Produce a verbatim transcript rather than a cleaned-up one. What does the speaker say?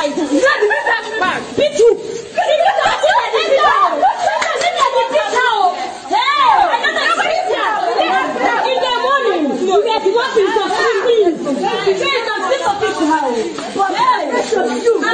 why. You are the business man. Me too. In the morning, you get what is the free. You say some people people how. But hey, you.